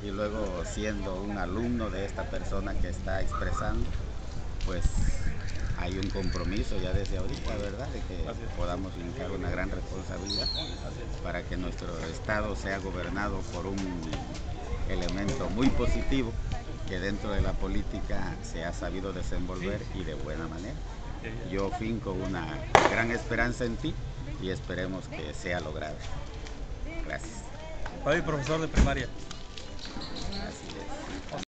y luego siendo un alumno de esta persona que está expresando, pues hay un compromiso ya desde ahorita, ¿verdad?, de que podamos linkar una gran responsabilidad para que nuestro estado sea gobernado por un elemento muy positivo que dentro de la política se ha sabido desenvolver y de buena manera. Yo finco una gran esperanza en ti y esperemos que sea logrado. Gracias. Soy profesor de primaria.